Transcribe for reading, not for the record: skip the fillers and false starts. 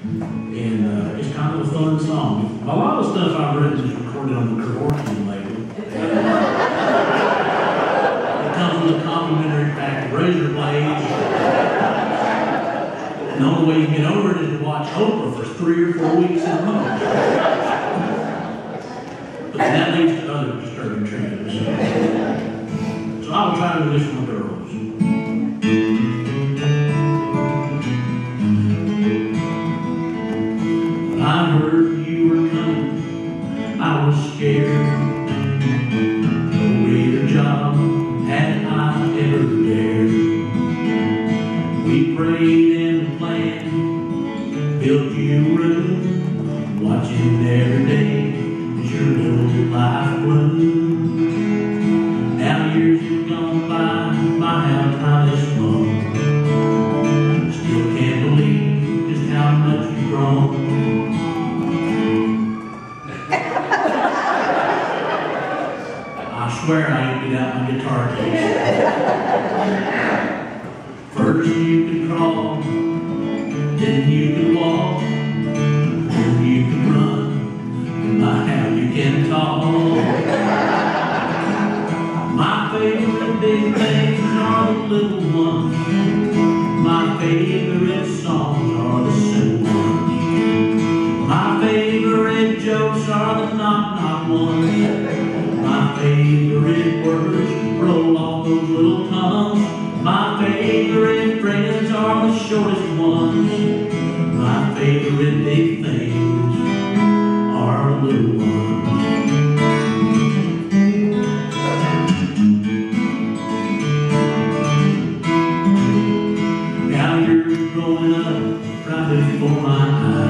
And it's kind of a fun song. A lot of stuff I've written is recorded on the Kevorkian label. It comes with a complimentary pack of razor blades. And the only way you get over it is to watch Oprah for 3 or 4 weeks in a row. But that leads to other disturbing trends. So I'll try to do this for my girls. When I heard you were coming, I was scared. No greater job had I ever dared. We prayed and planned, built you a room, watching every day as your little life bloomed. Now years have gone by how time has flown. Still can't believe just how much you've grown. I swear I emptied out my guitar case. First you could crawl, then you could walk, then you could run. My, how you can talk. My favorite big things are the little ones. My favorite songs are the simple ones. My favorite jokes are the knock-knock ones. My favorite words roll off those little tongues. My favorite friends are the shortest ones. My favorite big things are the little ones. Now you're growing up right before my eyes.